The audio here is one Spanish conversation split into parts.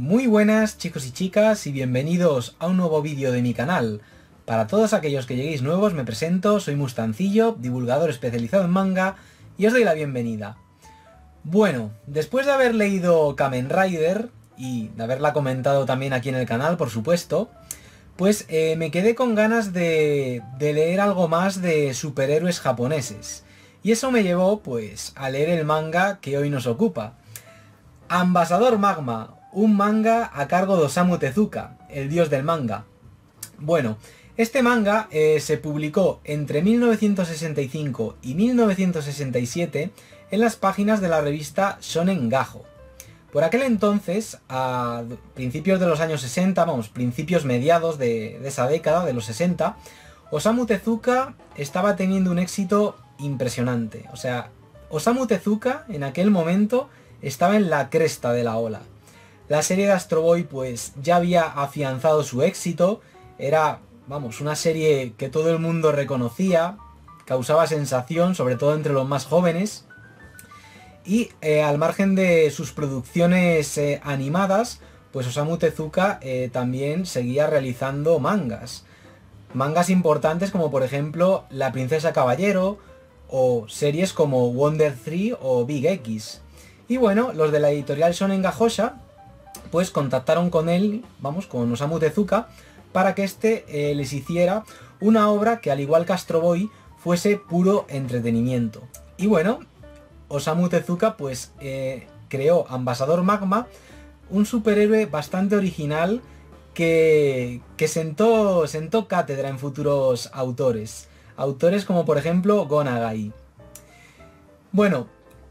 Muy buenas chicos y chicas y bienvenidos a un nuevo vídeo de mi canal. Para todos aquellos que lleguéis nuevos me presento, soy Mustancillo, divulgador especializado en manga y os doy la bienvenida. Bueno, después de haber leído Kamen Rider y de haberla comentado también aquí en el canal, por supuesto, pues me quedé con ganas de leer algo más de superhéroes japoneses. Y eso me llevó pues a leer el manga que hoy nos ocupa. Ambassador Magma, un manga a cargo de Osamu Tezuka, el dios del manga. Bueno, este manga se publicó entre 1965 y 1967 en las páginas de la revista Shonen Gajo. Por aquel entonces, a principios de los años 60, principios mediados de esa década, de los 60, Osamu Tezuka estaba teniendo un éxito impresionante. O sea, Osamu Tezuka en aquel momento estaba en la cresta de la ola. La serie de Astro Boy pues ya había afianzado su éxito, era, una serie que todo el mundo reconocía, causaba sensación, sobre todo entre los más jóvenes, y al margen de sus producciones animadas, pues Osamu Tezuka también seguía realizando mangas. Mangas importantes como por ejemplo La Princesa Caballero, o series como Wonder 3 o Big X. Y bueno, los de la editorial Shonen Gahosha pues contactaron con él, con Osamu Tezuka, para que este les hiciera una obra que al igual que Astro Boy fuese puro entretenimiento. Y bueno, Osamu Tezuka pues creó Ambassador Magma, un superhéroe bastante original que sentó cátedra en futuros autores. Autores como por ejemplo Go Nagai. Bueno,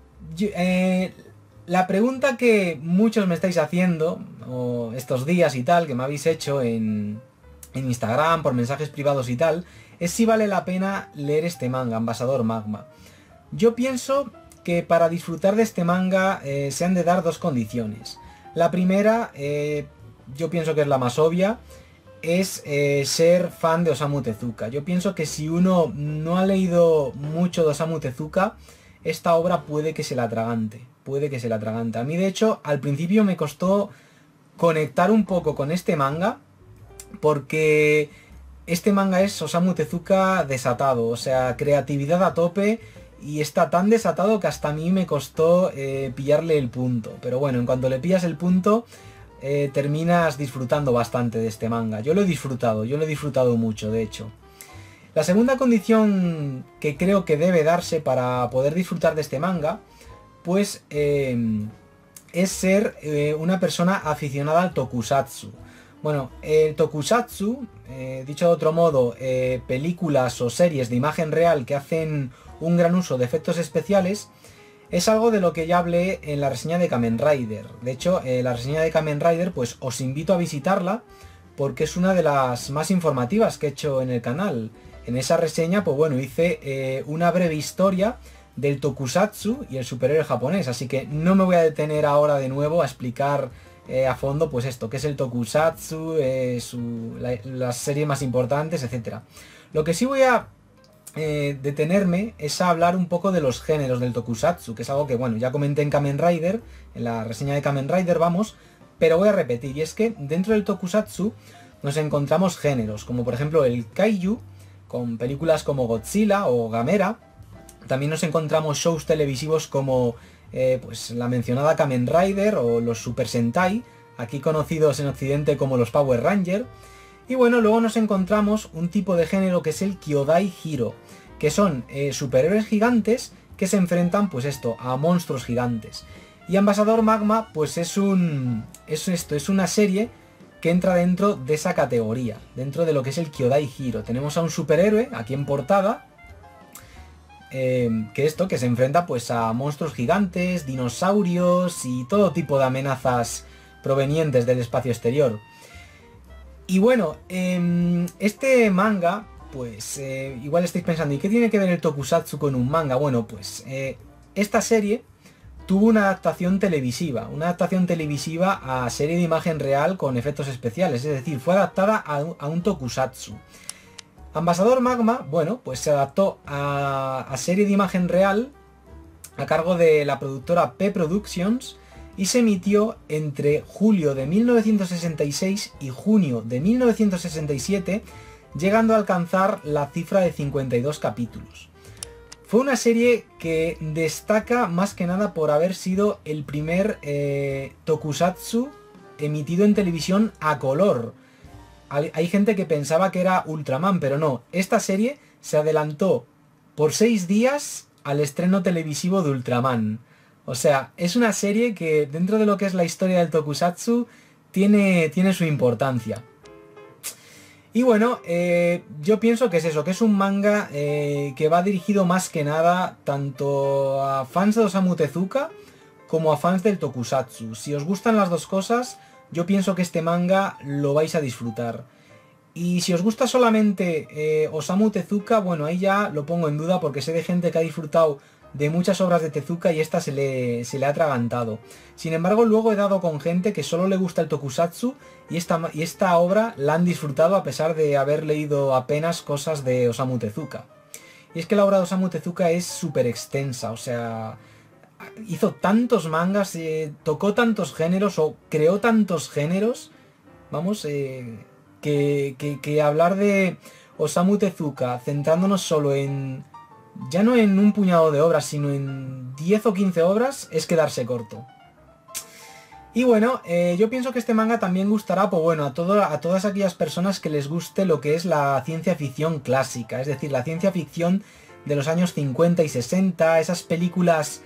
la pregunta que muchos me estáis haciendo estos días y tal, que me habéis hecho en Instagram, por mensajes privados y tal, es si vale la pena leer este manga, Ambassador Magma. Yo pienso que para disfrutar de este manga se han de dar dos condiciones. La primera, yo pienso que es la más obvia, es ser fan de Osamu Tezuka. Yo pienso que si uno no ha leído mucho de Osamu Tezuka, esta obra puede que se la atragante. A mí de hecho al principio me costó conectar un poco con este manga, porque este manga es Osamu Tezuka desatado, o sea, creatividad a tope, y está tan desatado que hasta a mí me costó pillarle el punto. Pero bueno, en cuanto le pillas el punto, terminas disfrutando bastante de este manga. Yo lo he disfrutado mucho, de hecho. La segunda condición que creo que debe darse para poder disfrutar de este manga, pues es ser una persona aficionada al tokusatsu. Bueno, el tokusatsu, dicho de otro modo, películas o series de imagen real que hacen un gran uso de efectos especiales, es algo de lo que ya hablé en la reseña de Kamen Rider. De hecho, la reseña de Kamen Rider, pues os invito a visitarla, porque es una de las más informativas que he hecho en el canal. En esa reseña, pues bueno, hice una breve historia del tokusatsu y el superhéroe japonés, así que no me voy a detener ahora de nuevo a explicar a fondo pues esto, qué es el tokusatsu, las series más importantes, etcétera. Lo que sí voy a detenerme es a hablar un poco de los géneros del tokusatsu, que es algo que bueno, ya comenté en Kamen Rider, en la reseña de Kamen Rider, pero voy a repetir, y es que dentro del tokusatsu nos encontramos géneros, como por ejemplo el kaiju, con películas como Godzilla o Gamera. También nos encontramos shows televisivos como pues la mencionada Kamen Rider o los Super Sentai, aquí conocidos en Occidente como los Power Ranger. Y bueno, luego nos encontramos un tipo de género que es el Kyodai Hero, que son superhéroes gigantes que se enfrentan pues a monstruos gigantes. Y Ambassador Magma pues es una serie que entra dentro de esa categoría, dentro de lo que es el Kyodai Hero. Tenemos a un superhéroe aquí en portada, que se enfrenta pues a monstruos gigantes, dinosaurios y todo tipo de amenazas provenientes del espacio exterior. Y bueno, este manga, pues igual estáis pensando, ¿y qué tiene que ver el tokusatsu con un manga? Bueno, pues esta serie tuvo una adaptación televisiva a serie de imagen real con efectos especiales, es decir, fue adaptada a un tokusatsu. Ambassador Magma, bueno, pues se adaptó a serie de imagen real a cargo de la productora P Productions y se emitió entre julio de 1966 y junio de 1967, llegando a alcanzar la cifra de 52 capítulos. Fue una serie que destaca más que nada por haber sido el primer tokusatsu emitido en televisión a color. Hay gente que pensaba que era Ultraman, pero no. Esta serie se adelantó por 6 días al estreno televisivo de Ultraman. O sea, es una serie que dentro de lo que es la historia del tokusatsu tiene su importancia. Y bueno, yo pienso que es eso, que es un manga que va dirigido más que nada tanto a fans de Osamu Tezuka como a fans del tokusatsu. Si os gustan las dos cosas, yo pienso que este manga lo vais a disfrutar. Y si os gusta solamente Osamu Tezuka, bueno, ahí ya lo pongo en duda porque sé de gente que ha disfrutado de muchas obras de Tezuka y esta se le ha atragantado. Sin embargo, luego he dado con gente que solo le gusta el tokusatsu y esta obra la han disfrutado a pesar de haber leído apenas cosas de Osamu Tezuka. Y es que la obra de Osamu Tezuka es súper extensa, o sea, hizo tantos mangas, tocó tantos géneros o creó tantos géneros, vamos, que hablar de Osamu Tezuka centrándonos solo en, ya no en un puñado de obras, sino en 10 o 15 obras, es quedarse corto. Y bueno, yo pienso que este manga también gustará, pues bueno, a todas aquellas personas que les guste lo que es la ciencia ficción clásica, es decir, la ciencia ficción de los años 50 y 60, esas películas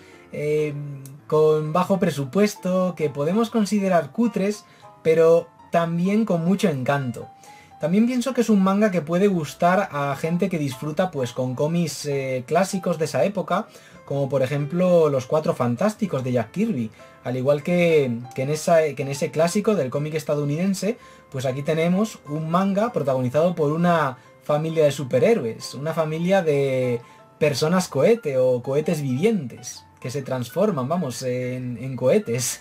con bajo presupuesto, que podemos considerar cutres, pero también con mucho encanto. También pienso que es un manga que puede gustar a gente que disfruta pues con cómics clásicos de esa época, como por ejemplo Los Cuatro Fantásticos de Jack Kirby. Al igual que en ese clásico del cómic estadounidense, pues aquí tenemos un manga protagonizado por una familia de superhéroes, una familia de personas cohete o cohetes vivientes, que se transforman, vamos, en cohetes.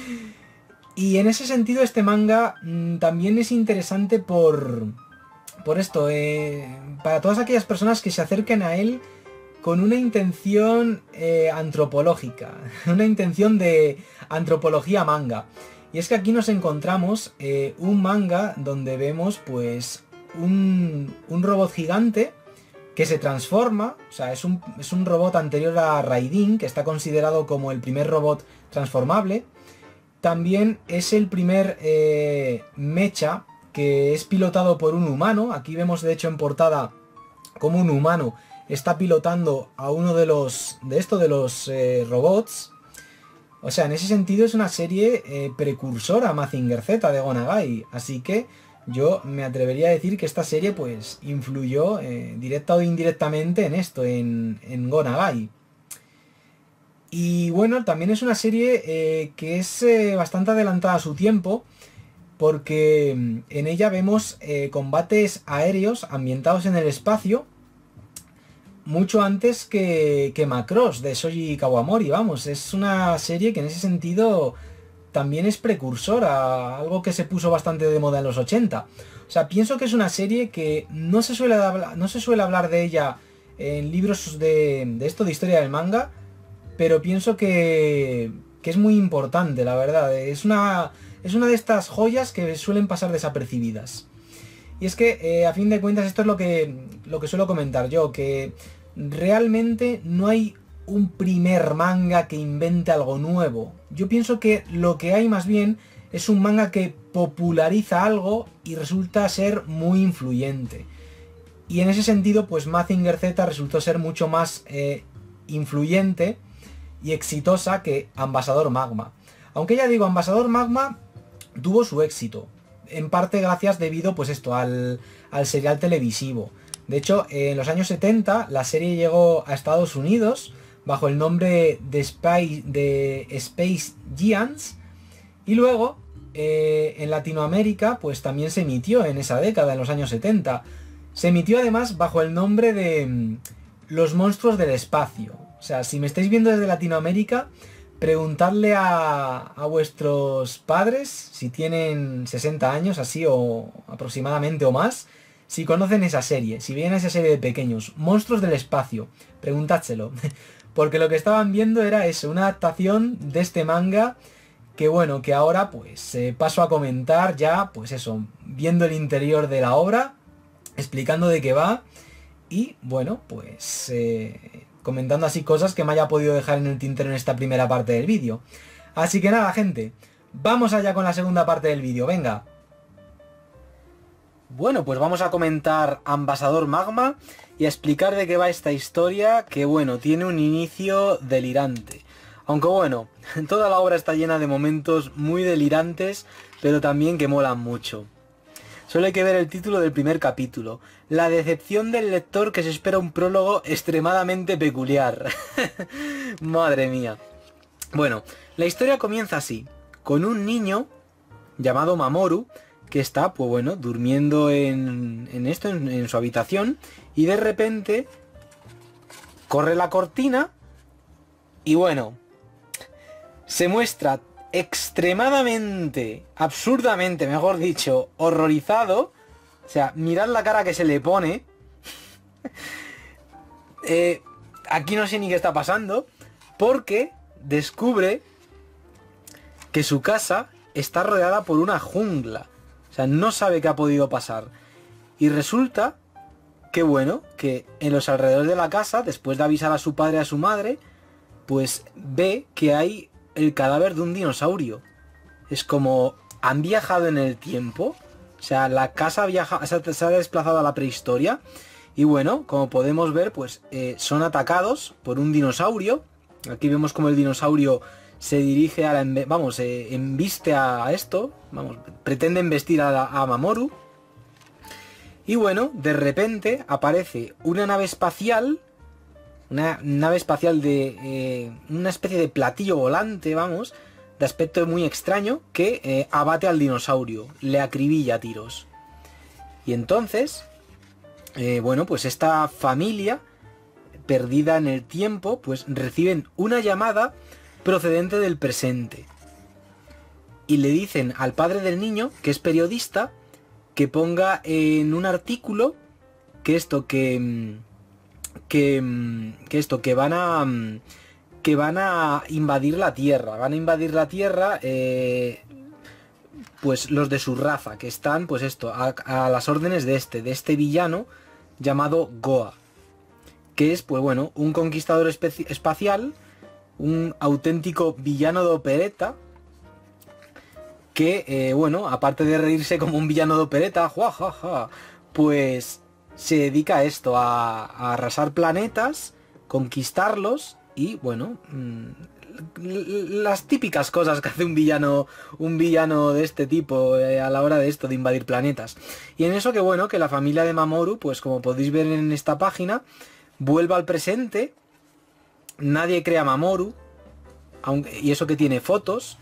Y en ese sentido este manga también es interesante por esto, para todas aquellas personas que se acerquen a él con una intención antropológica, una intención de antropología manga. Y es que aquí nos encontramos un manga donde vemos pues un robot gigante que se transforma, o sea, es un robot anterior a Raidin, que está considerado como el primer robot transformable. También es el primer mecha que es pilotado por un humano. Aquí vemos de hecho en portada como un humano está pilotando a uno de los robots. O sea, en ese sentido es una serie precursora a Mazinger Z de Go Nagai. Así que yo me atrevería a decir que esta serie pues influyó directa o indirectamente en esto, en Go Nagai. Y bueno, también es una serie que es bastante adelantada a su tiempo, porque en ella vemos combates aéreos ambientados en el espacio, mucho antes que Macross de Shoji Kawamori, vamos. Es una serie que en ese sentido también es precursora, algo que se puso bastante de moda en los 80. O sea, pienso que es una serie que no se suele hablar de ella en libros de esto de historia del manga, pero pienso que es muy importante, la verdad. Es una de estas joyas que suelen pasar desapercibidas. Y es que, a fin de cuentas, esto es lo que suelo comentar yo, que realmente no hay un primer manga que invente algo nuevo. Yo pienso que lo que hay más bien es un manga que populariza algo y resulta ser muy influyente. Y en ese sentido, pues Mazinger Z resultó ser mucho más influyente y exitosa que Ambasador Magma. Aunque ya digo, Ambasador Magma tuvo su éxito, en parte gracias debido pues esto al serial televisivo. De hecho, en los años 70 la serie llegó a Estados Unidos bajo el nombre de Space Giants, y luego en Latinoamérica pues también se emitió en esa década, en los años 70. Se emitió además bajo el nombre de Los Monstruos del Espacio. O sea, si me estáis viendo desde Latinoamérica, preguntadle a vuestros padres, si tienen 60 años así o aproximadamente o más, si conocen esa serie, si ven esa serie de pequeños, Monstruos del Espacio, preguntádselo. Porque lo que estaban viendo era eso, una adaptación de este manga que bueno, que ahora pues paso a comentar ya, pues eso, viendo el interior de la obra, explicando de qué va y bueno, pues comentando así cosas que me haya podido dejar en el tintero en esta primera parte del vídeo. Así que nada, gente, vamos allá con la segunda parte del vídeo, venga. Bueno, pues vamos a comentar Ambasador Magma y a explicar de qué va esta historia, que bueno, tiene un inicio delirante. Aunque bueno, toda la obra está llena de momentos muy delirantes, pero también que molan mucho. Solo hay que ver el título del primer capítulo. La decepción del lector que se espera un prólogo extremadamente peculiar. Madre mía. Bueno, la historia comienza así, con un niño llamado Mamoru, que está, pues bueno, durmiendo en su habitación, y de repente corre la cortina y bueno, se muestra extremadamente, absurdamente, mejor dicho, horrorizado. O sea, mirad la cara que se le pone. Aquí no sé ni qué está pasando, porque descubre que su casa está rodeada por una jungla. O sea, no sabe qué ha podido pasar. Y resulta que bueno, que en los alrededores de la casa, después de avisar a su padre y a su madre, pues ve que hay el cadáver de un dinosaurio. Es como, han viajado en el tiempo. O sea, la casa se ha desplazado a la prehistoria. Y bueno, como podemos ver, pues son atacados por un dinosaurio. Aquí vemos como el dinosaurio se dirige a la... Vamos, embiste a esto. Vamos, pretende embestir a Mamoru. Y bueno, de repente aparece una nave espacial. Una nave espacial de... una especie de platillo volante, vamos, de aspecto muy extraño, que abate al dinosaurio, le acribilla a tiros. Y entonces, bueno, pues esta familia, perdida en el tiempo, pues reciben una llamada procedente del presente. Y le dicen al padre del niño, que es periodista, que ponga en un artículo que esto, que van a invadir la Tierra. Van a invadir la Tierra, pues los de su raza, que están, pues esto, a las órdenes de este villano llamado Goa, que es, pues bueno, un conquistador espacial, un auténtico villano de opereta, que, bueno, aparte de reírse como un villano de opereta, ¡juajaja!, pues se dedica a esto, a arrasar planetas, conquistarlos y, bueno, las típicas cosas que hace un villano de este tipo a la hora de esto, de invadir planetas. Y en eso que, bueno, que la familia de Mamoru, pues como podéis ver en esta página, vuelve al presente. Nadie crea a Mamoru, y eso que tiene fotos.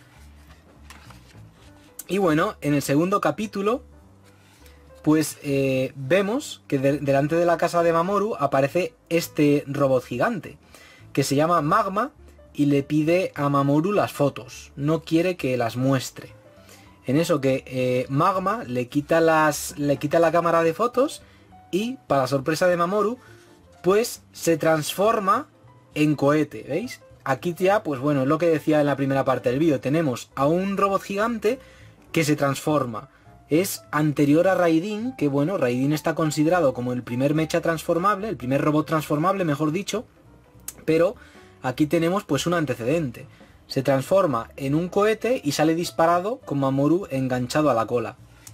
Y bueno, en el segundo capítulo, pues vemos que delante de la casa de Mamoru aparece este robot gigante, que se llama Magma, y le pide a Mamoru las fotos. No quiere que las muestre. En eso que Magma le quita la cámara de fotos y, para sorpresa de Mamoru, pues se transforma en cohete, ¿veis? Aquí ya, pues bueno, es lo que decía en la primera parte del vídeo. Tenemos a un robot gigante que se transforma. Es anterior a Raidin, que bueno, Raidin está considerado como el primer mecha transformable, el primer robot transformable, mejor dicho, pero aquí tenemos pues un antecedente. Se transforma en un cohete y sale disparado con Mamoru enganchado a la cola.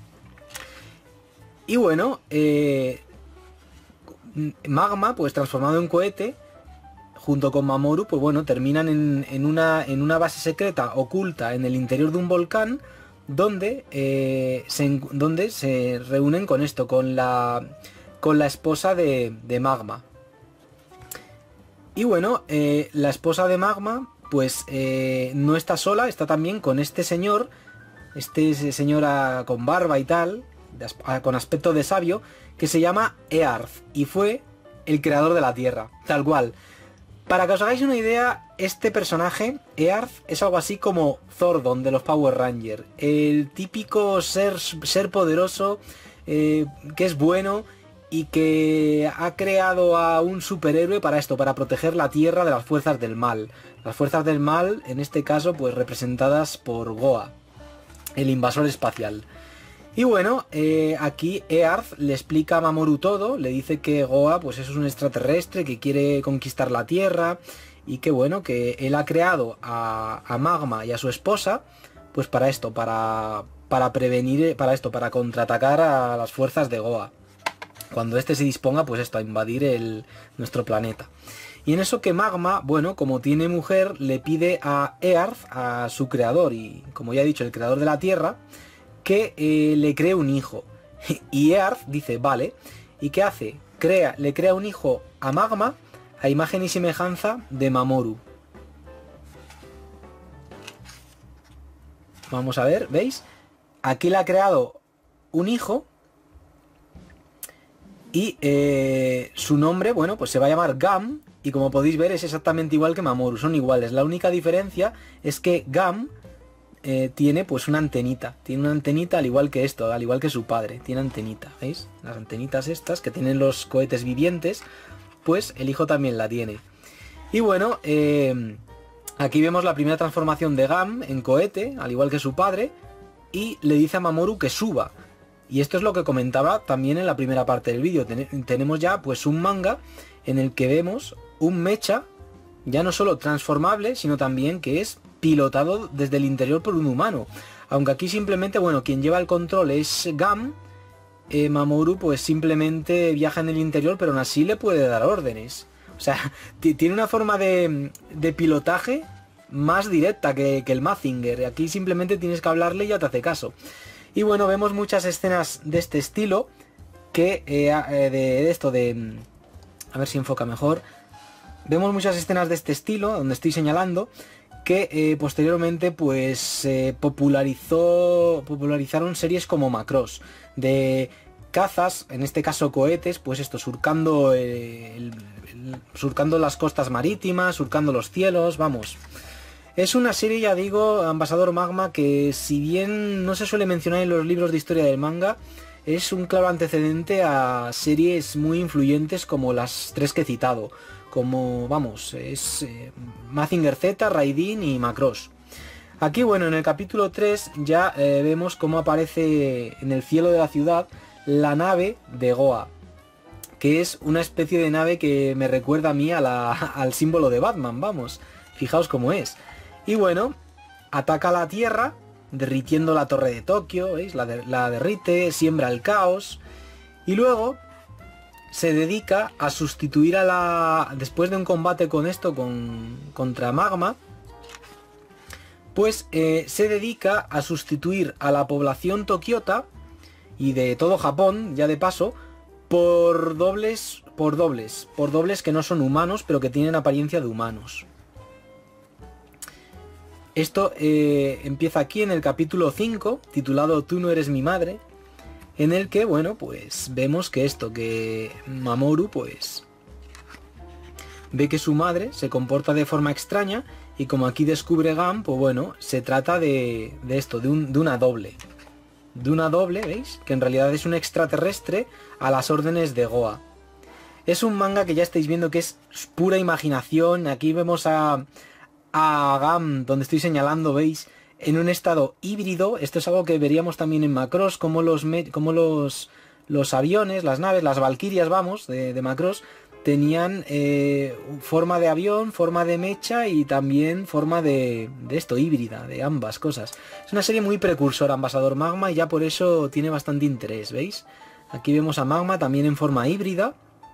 Y bueno, Magma, pues transformado en cohete, junto con Mamoru, pues bueno, terminan en una base secreta oculta en el interior de un volcán, donde se reúnen con esto, con la esposa de Magma. Y bueno, la esposa de Magma, pues no está sola, está también con este señor con barba y tal, con aspecto de sabio, que se llama Earth, y fue el creador de la Tierra, tal cual. Para que os hagáis una idea, este personaje, Earth, es algo así como Zordon de los Power Rangers. El típico ser poderoso, que es bueno y que ha creado a un superhéroe para esto, para proteger la Tierra de las fuerzas del mal. Las fuerzas del mal, en este caso, pues representadas por Goa, el invasor espacial. Y bueno, aquí Earth le explica a Mamoru todo, le dice que Goa pues es un extraterrestre que quiere conquistar la Tierra y que bueno, que él ha creado a Magma y a su esposa pues para esto, para prevenir, para contraatacar a las fuerzas de Goa cuando este se disponga pues esto, a invadir nuestro planeta. Y en eso que Magma, bueno, como tiene mujer, le pide a Earth, a su creador y como ya he dicho, el creador de la Tierra, que le cree un hijo. Y Earth dice, vale. ¿Y qué hace? Le crea un hijo a Magma a imagen y semejanza de Mamoru. Vamos a ver, ¿veis? Aquí le ha creado un hijo y su nombre, bueno, pues se va a llamar Gam y como podéis ver es exactamente igual que Mamoru, son iguales. La única diferencia es que Gam tiene pues una antenita, al igual que esto, al igual que su padre, tiene antenita, ¿veis? Las antenitas estas que tienen los cohetes vivientes, pues el hijo también la tiene. Y bueno, aquí vemos la primera transformación de Gam en cohete, al igual que su padre, y le dice a Mamoru que suba. Y esto es lo que comentaba también en la primera parte del vídeo. Tenemos ya pues un manga en el que vemos un mecha, ya no solo transformable, sino también que es pilotado desde el interior por un humano. Aunque aquí simplemente, bueno, quien lleva el control es Gam, Mamoru pues simplemente viaja en el interior, pero aún así le puede dar órdenes. O sea, tiene una forma de pilotaje más directa que el Mazinger. Aquí simplemente tienes que hablarle y ya te hace caso. Y bueno, vemos muchas escenas de este estilo que a ver si enfoca mejor. Vemos muchas escenas de este estilo, donde estoy señalando, que posteriormente pues popularizaron series como Macross, de cazas, en este caso cohetes, pues esto, surcando las costas marítimas, surcando los cielos, vamos. Es una serie, ya digo, Ambasador Magma, que si bien no se suele mencionar en los libros de historia del manga, es un claro antecedente a series muy influyentes como las tres que he citado. Como, vamos, es Mazinger Z, Raidin y Macross. Aquí, bueno, en el capítulo 3 ya vemos cómo aparece en el cielo de la ciudad la nave de Goa, que es una especie de nave que me recuerda a mí al símbolo de Batman, vamos, fijaos cómo es. Y bueno, ataca la Tierra, derritiendo la torre de Tokio, ¿veis? La derrite, siembra el caos, y luego se dedica a sustituir después de un combate con esto, contra Magma, pues se dedica a sustituir a la población tokiota y de todo Japón, ya de paso, por dobles que no son humanos, pero que tienen apariencia de humanos. Esto empieza aquí en el capítulo 5, titulado Tú no eres mi madre, en el que, bueno, pues vemos que Mamoru, pues, ve que su madre se comporta de forma extraña y como aquí descubre Gam, pues bueno, se trata de una doble. De una doble, ¿veis? Que en realidad es un extraterrestre a las órdenes de Goa. Es un manga que ya estáis viendo que es pura imaginación. Aquí vemos a Gam, donde estoy señalando, ¿veis? En un estado híbrido. Esto es algo que veríamos también en Macross, como los aviones, las naves, las valquirias, vamos, de Macross, tenían forma de avión, forma de mecha y también forma de esto, híbrida, de ambas cosas. Es una serie muy precursora, Ambasador Magma, y ya por eso tiene bastante interés, ¿veis? Aquí vemos a Magma también en forma híbrida.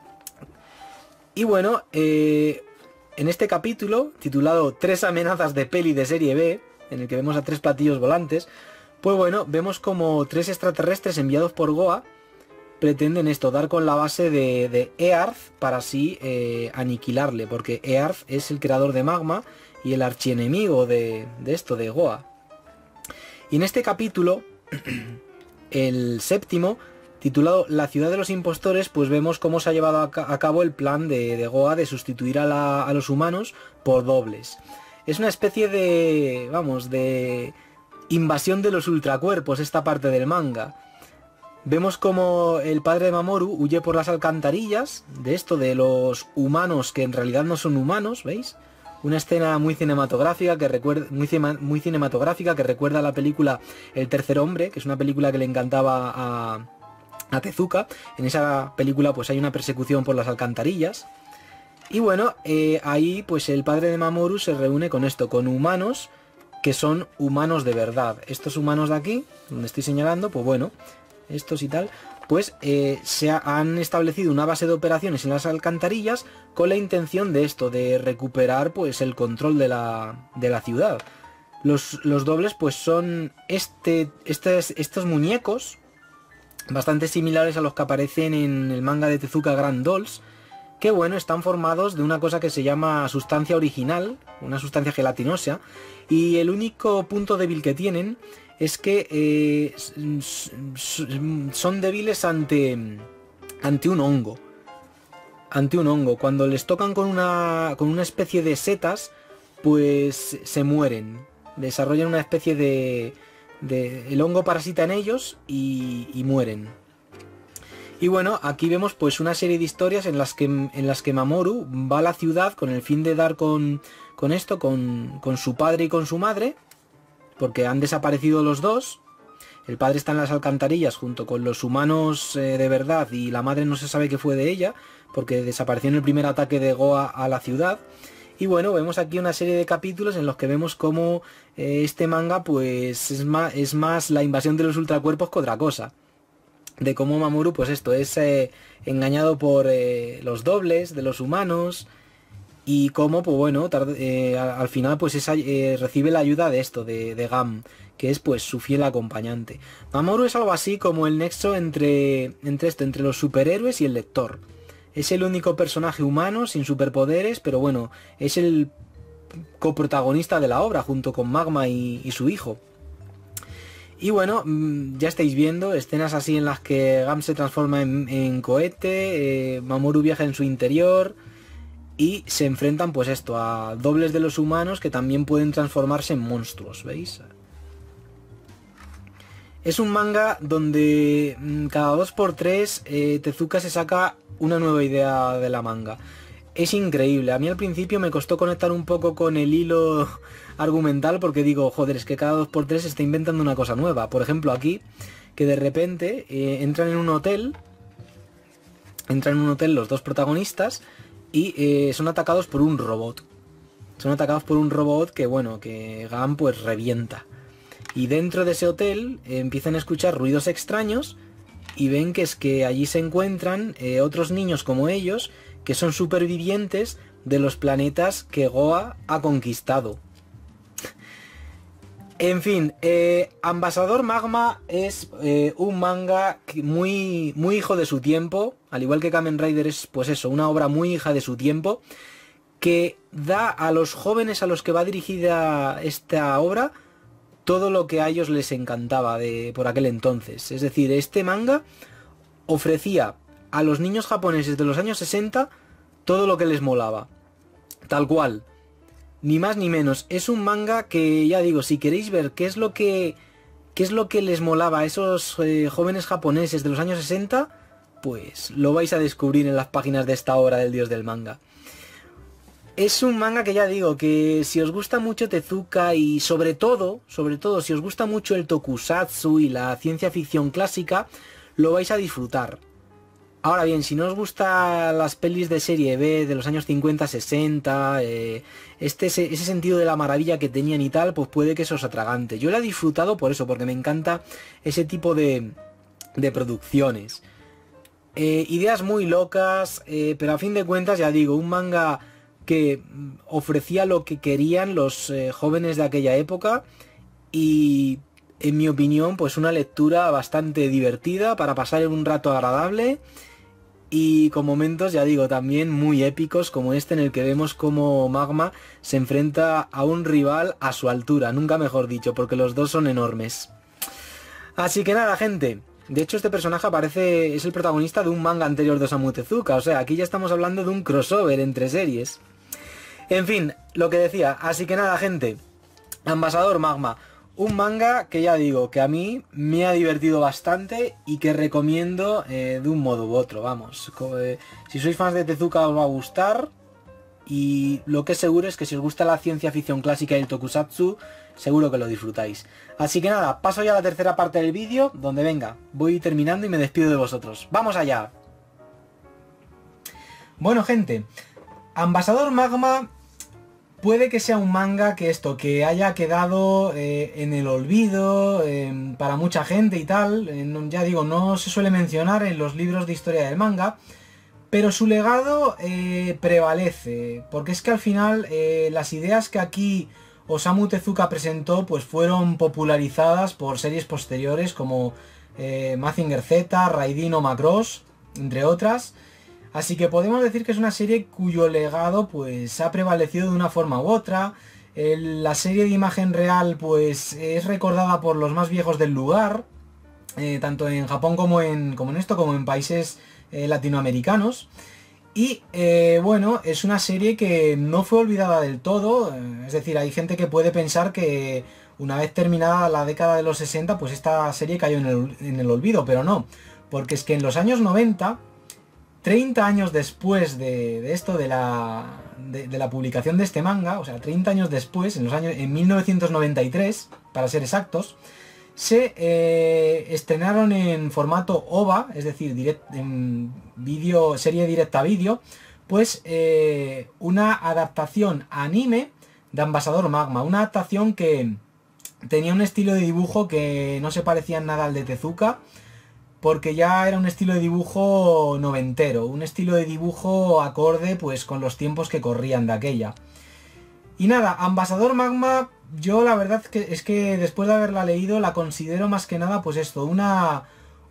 Y bueno, en este capítulo, titulado 3 amenazas de peli de serie B, en el que vemos a 3 platillos volantes, pues bueno, vemos como 3 extraterrestres enviados por Goa pretenden esto, dar con la base de Earth para así aniquilarle, porque Earth es el creador de Magma y el archienemigo de Goa. Y en este capítulo, el séptimo, titulado La ciudad de los impostores, pues vemos cómo se ha llevado a cabo el plan de Goa de sustituir a los humanos por dobles. Es una especie de invasión de los ultracuerpos esta parte del manga. Vemos como el padre de Mamoru huye por las alcantarillas de los humanos que en realidad no son humanos, ¿veis? Una escena muy cinematográfica que recuerda muy cinematográfica que recuerda a la película El tercer hombre, que es una película que le encantaba a Tezuka. En esa película pues hay una persecución por las alcantarillas. Y bueno, ahí pues el padre de Mamoru se reúne con humanos que son humanos de verdad. Estos humanos de aquí, donde estoy señalando, pues bueno, estos y tal, pues han establecido una base de operaciones en las alcantarillas con la intención de recuperar pues el control de la ciudad. Los dobles pues son estos muñecos bastante similares a los que aparecen en el manga de Tezuka Grand Dolls, que bueno, están formados de una cosa que se llama sustancia original, una sustancia gelatinosa, y el único punto débil que tienen es que son débiles ante un hongo. Ante un hongo. Cuando les tocan con una especie de setas, pues se mueren. Desarrollan una especie el hongo parasita en ellos y mueren. Y bueno, aquí vemos pues una serie de historias en las que Mamoru va a la ciudad con el fin de dar con su padre y con su madre, porque han desaparecido los dos. El padre está en las alcantarillas junto con los humanos de verdad, y la madre no se sabe qué fue de ella, porque desapareció en el primer ataque de Goa a la ciudad. Y bueno, vemos aquí una serie de capítulos en los que vemos cómo este manga pues es más la invasión de los ultracuerpos que otra cosa. De cómo Mamoru pues es engañado por los dobles de los humanos, y cómo pues bueno, al final pues recibe la ayuda de Gam, que es pues su fiel acompañante. Mamoru es algo así como el nexo entre los superhéroes y el lector. Es el único personaje humano sin superpoderes, pero bueno, es el coprotagonista de la obra junto con Magma y su hijo. Y bueno, ya estáis viendo escenas así en las que Gam se transforma en cohete, Mamoru viaja en su interior y se enfrentan pues a dobles de los humanos que también pueden transformarse en monstruos, ¿veis? Es un manga donde cada 2×3 Tezuka se saca una nueva idea de la manga. Es increíble. A mí al principio me costó conectar un poco con el hilo argumental, porque digo, joder, es que cada 2×3 se está inventando una cosa nueva. Por ejemplo, aquí, que de repente entran en un hotel los dos protagonistas y son atacados por un robot. Son atacados por un robot que, bueno, que Gam pues revienta. Y dentro de ese hotel empiezan a escuchar ruidos extraños y ven que es que allí se encuentran otros niños como ellos, que son supervivientes de los planetas que Goa ha conquistado. En fin, Ambasador Magma es un manga muy hijo de su tiempo, al igual que Kamen Rider es pues eso, una obra muy hija de su tiempo, que da a los jóvenes a los que va dirigida esta obra todo lo que a ellos les encantaba por aquel entonces. Es decir, este manga ofrecía a los niños japoneses de los años 60 todo lo que les molaba. Tal cual. Ni más ni menos. Es un manga que, ya digo, si queréis ver qué es lo que les molaba a esos jóvenes japoneses de los años 60, pues lo vais a descubrir en las páginas de esta obra del dios del manga. Es un manga que ya digo, que si os gusta mucho Tezuka y sobre todo, si os gusta mucho el tokusatsu y la ciencia ficción clásica, lo vais a disfrutar. Ahora bien, si no os gustan las pelis de serie B de los años 50-60, ese sentido de la maravilla que tenían y tal, pues puede que eso os atragante. Yo la he disfrutado por eso, porque me encanta ese tipo de producciones. Ideas muy locas, pero a fin de cuentas, ya digo, un manga que ofrecía lo que querían los jóvenes de aquella época y, en mi opinión, pues una lectura bastante divertida para pasar un rato agradable y con momentos, ya digo, también muy épicos como este en el que vemos cómo Magma se enfrenta a un rival a su altura, nunca mejor dicho, porque los dos son enormes. Así que nada, gente. De hecho, este personaje es el protagonista de un manga anterior de Osamu Tezuka, o sea, aquí ya estamos hablando de un crossover entre series. En fin, lo que decía, así que nada, gente. Ambasador Magma, un manga que ya digo, que a mí me ha divertido bastante y que recomiendo de un modo u otro, vamos. Si sois fans de Tezuka os va a gustar, y lo que es seguro es que si os gusta la ciencia ficción clásica y el tokusatsu, seguro que lo disfrutáis. Así que nada, paso ya a la tercera parte del vídeo, donde venga, voy terminando y me despido de vosotros. ¡Vamos allá! Bueno, gente, Ambasador Magma puede que sea un manga que haya quedado en el olvido para mucha gente y tal. Ya digo, no se suele mencionar en los libros de historia del manga, pero su legado prevalece, porque es que al final las ideas que aquí Osamu Tezuka presentó pues fueron popularizadas por series posteriores como Mazinger Z, Raidin o Macross, entre otras. Así que podemos decir que es una serie cuyo legado pues ha prevalecido de una forma u otra. La serie de imagen real pues es recordada por los más viejos del lugar, tanto en Japón como en países latinoamericanos. Y bueno, es una serie que no fue olvidada del todo, es decir, hay gente que puede pensar que una vez terminada la década de los 60, pues esta serie cayó en el olvido, pero no, porque es que en los años 90, 30 años después de esto, de la publicación de este manga, o sea, 30 años después, en 1993, para ser exactos, se estrenaron en formato OVA, es decir, serie directa a vídeo, pues una adaptación anime de Ambasador Magma, una adaptación que tenía un estilo de dibujo que no se parecía en nada al de Tezuka, porque ya era un estilo de dibujo noventero, un estilo de dibujo acorde pues con los tiempos que corrían de aquella. Y nada, Ambasador Magma, yo la verdad es que después de haberla leído la considero más que nada pues esto, una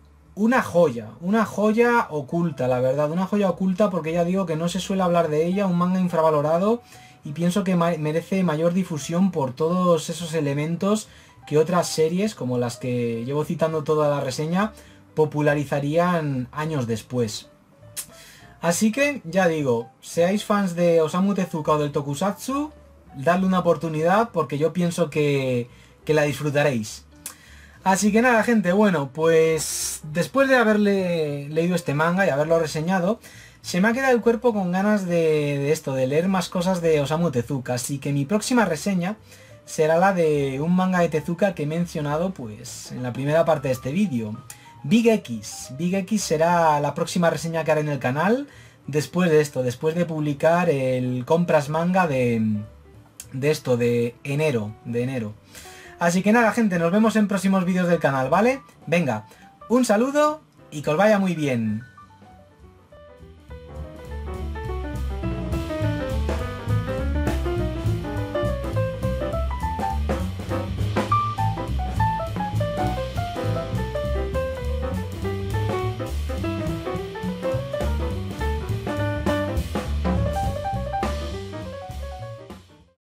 joya oculta, la verdad, una joya oculta, porque ya digo que no se suele hablar de ella, un manga infravalorado, y pienso que merece mayor difusión por todos esos elementos que otras series, como las que llevo citando toda la reseña, popularizarían años después. Así que, ya digo, seáis fans de Osamu Tezuka o del tokusatsu, dadle una oportunidad porque yo pienso que la disfrutaréis. Así que nada, gente, bueno, pues después de haberle leído este manga y haberlo reseñado, se me ha quedado el cuerpo con ganas de leer más cosas de Osamu Tezuka, así que mi próxima reseña será la de un manga de Tezuka que he mencionado pues en la primera parte de este vídeo. Big X. Big X será la próxima reseña que haré en el canal después de esto, después de publicar el compras manga de enero. Así que nada, gente, nos vemos en próximos vídeos del canal, ¿vale? Venga, un saludo y que os vaya muy bien.